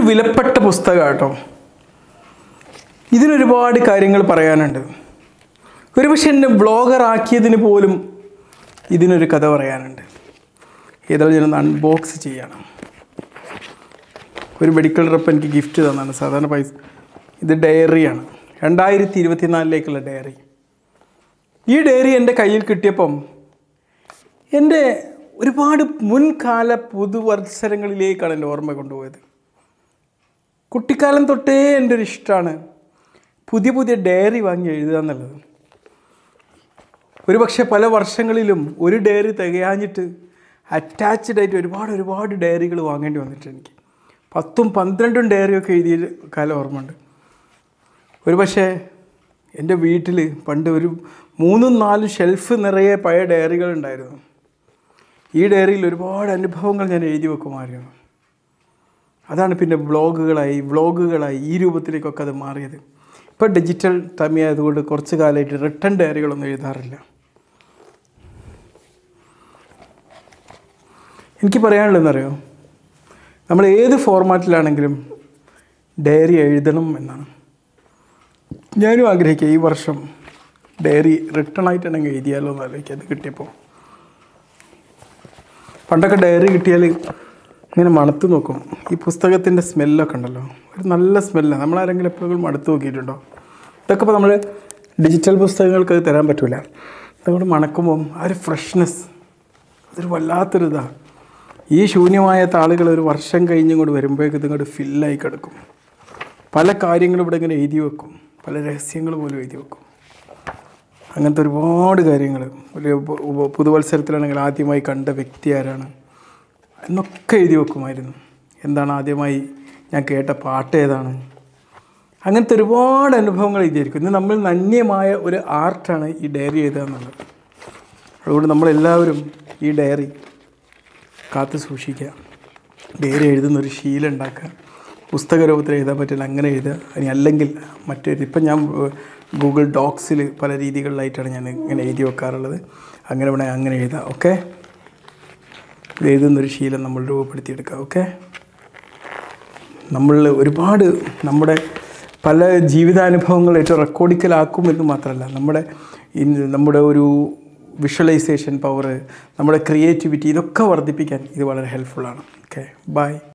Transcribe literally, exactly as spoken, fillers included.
ഇതൊരു വിലപ്പെട്ട പുസ്തകമാണ് കേട്ടോ. ഇതിനൊരുപാട് കാര്യങ്ങൾ പറയാനുണ്ട്. ഒരുപക്ഷെ എന്നെ ബ്ലോഗർ ആക്കിയതിന് പോലും ഇതിനൊരു കഥ പറയാനുണ്ട്. ഏതായാലും ഞാനൊന്ന് അൺബോക്സ് ചെയ്യണം. ഒരു മെഡിക്കൽ റെപ്പ് എനിക്ക് ഗിഫ്റ്റ് തന്നാണ്. സാധാരണ പൈസ. ഇത് ഡയറിയാണ്, രണ്ടായിരത്തി ഇരുപത്തി നാലിലേക്കുള്ള ഡയറി. ഈ ഡയറി എൻ്റെ കയ്യിൽ കിട്ടിയപ്പം എൻ്റെ ഒരുപാട് മുൻകാല പുതുവത്സരങ്ങളിലേക്കാണ് എൻ്റെ ഓർമ്മ കൊണ്ടുപോയത്. കുട്ടിക്കാലം തൊട്ടേ എൻ്റെ ഒരു ഇഷ്ടമാണ് പുതിയ പുതിയ ഡയറി വാങ്ങി എഴുതുക എന്നുള്ളത്. ഒരുപക്ഷെ പല വർഷങ്ങളിലും ഒരു ഡയറി തികയാഞ്ഞിട്ട് അറ്റാച്ച്ഡ് ആയിട്ട് ഒരുപാട് ഒരുപാട് ഡയറികൾ വാങ്ങേണ്ടി വന്നിട്ടുണ്ട് എനിക്ക്. പത്തും പന്ത്രണ്ടും ഡയറിയൊക്കെ എഴുതിയ കാലം ഓർമ്മയുണ്ട്. ഒരുപക്ഷെ എൻ്റെ വീട്ടിൽ പണ്ട് ഒരു മൂന്നും നാലും ഷെൽഫ് നിറയെ പഴയ ഡയറികൾ ഉണ്ടായിരുന്നു. ഈ ഡയറിയിൽ ഒരുപാട് അനുഭവങ്ങൾ ഞാൻ എഴുതി വെക്കുമായിരുന്നു. അതാണ് പിന്നെ ബ്ലോഗുകളായി വ്ളോഗുകളായി ഈ രൂപത്തിലേക്കൊക്കെ അത് മാറിയത്. ഇപ്പോൾ ഡിജിറ്റൽ ടൈമായതുകൊണ്ട് കുറച്ച് കാലമായിട്ട് റിട്ടൺ ഡയറികളൊന്നും എഴുതാറില്ല. എനിക്ക് പറയാനുള്ളതെന്നറിയോ, നമ്മൾ ഏത് ഫോർമാറ്റിലാണെങ്കിലും ഡയറി എഴുതണം എന്നാണ്. ഞാനും ആഗ്രഹിക്കുക ഈ വർഷം ഡയറി റിട്ടൺ ആയിട്ടാണെങ്കിൽ എഴുതിയാലോ എന്ന് ആലോചിക്കുക. അത് കിട്ടിയപ്പോൾ പണ്ടൊക്കെ ഡയറി കിട്ടിയാൽ ഇങ്ങനെ മണത്ത് നോക്കും. ഈ പുസ്തകത്തിൻ്റെ സ്മെല്ലൊക്കെ ഉണ്ടല്ലോ, ഒരു നല്ല സ്മെല്ലാണ്. നമ്മളാരെങ്കിലും എപ്പോഴും മണത്ത് നോക്കിയിട്ടുണ്ടോ? ഇതൊക്കെ ഇപ്പോൾ നമ്മൾ ഡിജിറ്റൽ പുസ്തകങ്ങൾക്ക് അത് തരാൻ പറ്റില്ല. അതുകൊണ്ട് മണക്കുമ്പം ആ ഒരു ഫ്രഷ്നെസ്, അതൊരു വല്ലാത്തൊരിതാണ്. ഈ ശൂന്യമായ താളുകൾ ഒരു വർഷം കഴിഞ്ഞുകൊണ്ട് വരുമ്പോഴേക്കും ഇതിങ്ങോട്ട് ഫില്ലായി കിടക്കും. പല കാര്യങ്ങളും ഇവിടെ ഇങ്ങനെ എഴുതി വെക്കും, പല രഹസ്യങ്ങൾ പോലും എഴുതി വെക്കും. അങ്ങനത്തെ ഒരുപാട് കാര്യങ്ങൾ. ഒരു പുതുവത്സരത്തിലാണെങ്കിൽ ആദ്യമായി കണ്ട വ്യക്തി ആരാണ് എന്നൊക്കെ എഴുതി വെക്കുമായിരുന്നു. എന്താണ് ആദ്യമായി ഞാൻ കേട്ട പാട്ട് ഏതാണ്, അങ്ങനത്തെ ഒരുപാട് അനുഭവങ്ങൾ എഴുതിയിരിക്കും. ഇന്ന് നമ്മൾ നന്യമായ ഒരു ആർട്ടാണ് ഈ ഡയറി എഴുതുക എന്നുള്ളത്. അതുകൊണ്ട് നമ്മളെല്ലാവരും ഈ ഡയറി കാത്തു സൂക്ഷിക്കുക. ഡയറി എഴുതുന്നൊരു ശീലം ഉണ്ടാക്കുക. പുസ്തക രൂപത്തിൽ എഴുതാൻ പറ്റില്ല അങ്ങനെ എഴുതുക. ഇനി അല്ലെങ്കിൽ മറ്റൊരു ഇപ്പം ഞാൻ ഗൂഗിൾ ഡോക്സിൽ പല രീതികളിലായിട്ടാണ് ഞാൻ ഇങ്ങനെ എഴുതി വെക്കാറുള്ളത്. അങ്ങനെ വേണമെങ്കിൽ അങ്ങനെ എഴുതാം. ഓക്കെ, ഇത് എഴുതുന്നൊരു ശീലം നമ്മൾ രൂപപ്പെടുത്തിയെടുക്കുക. ഓക്കെ, നമ്മൾ ഒരുപാട് നമ്മുടെ പല ജീവിതാനുഭവങ്ങൾ ഏറ്റവും റെക്കോർഡിക്കലാക്കുമെന്ന് മാത്രമല്ല, നമ്മുടെ നമ്മുടെ ഒരു വിഷ്വലൈസേഷൻ പവർ, നമ്മുടെ ക്രിയേറ്റിവിറ്റി, ഇതൊക്കെ വർദ്ധിപ്പിക്കാൻ ഇത് വളരെ ഹെൽപ്ഫുള്ളാണ്. Okay, by.